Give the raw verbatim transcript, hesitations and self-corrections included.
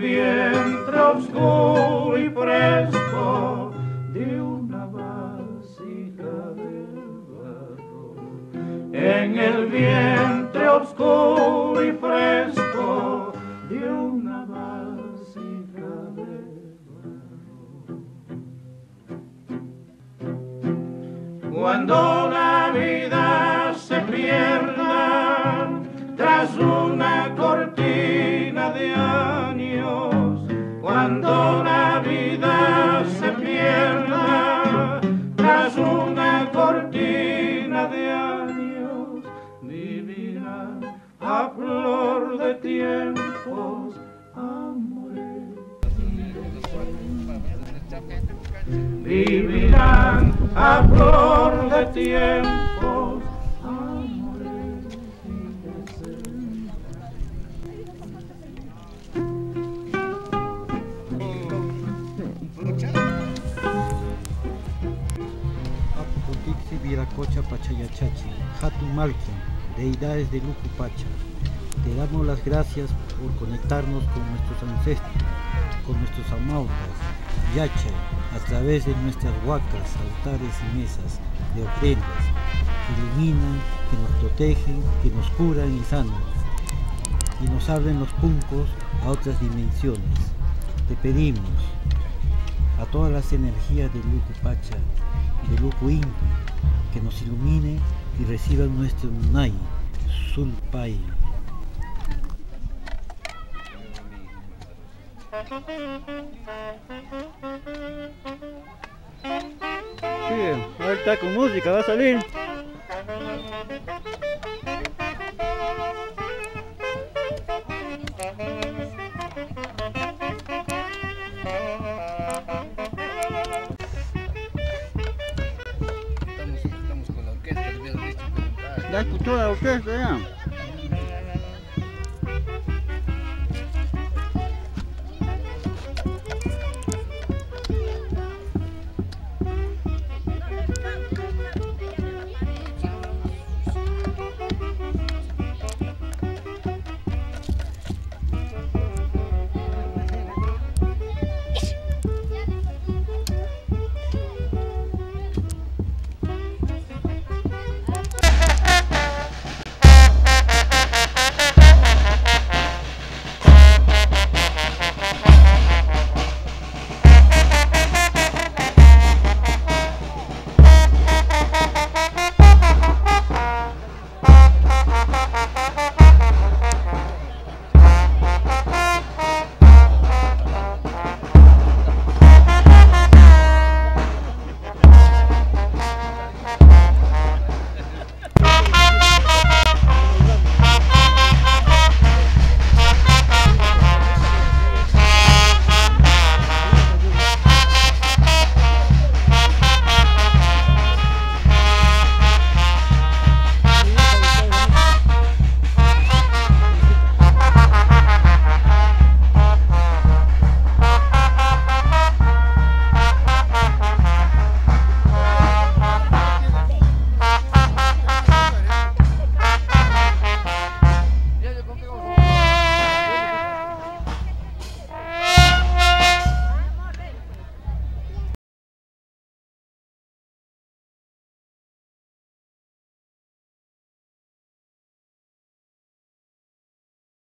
vientre oscuro y fresco de una vasija de barro, en el vientre oscuro y fresco de una vasija de barro. Cuando la vida se pierda tras una cortina de años, cuando la vida se pierda tras una cortina de años, vivirán a flor de tiempos amores. Vivirán a flor de tiempos amores. Apotixi Viracocha Pachayachachi, Hatun Malkin, deidades de Lucu Pacha. Te damos las gracias por conectarnos con nuestros ancestros, con nuestros amautas, Yacha, a través de nuestras huacas, altares y mesas de ofrendas, que iluminan, que nos protegen, que nos curan y sanan, y nos abren los puncos a otras dimensiones. Te pedimos a todas las energías de Lucu Pacha y de Lucu Inti, que nos ilumine y reciban nuestro Munay, Sulpay. Sí, ahorita con música va a salir. Estamos, estamos con la orquesta, le habías dicho que ¿Ya escuchó la orquesta ya?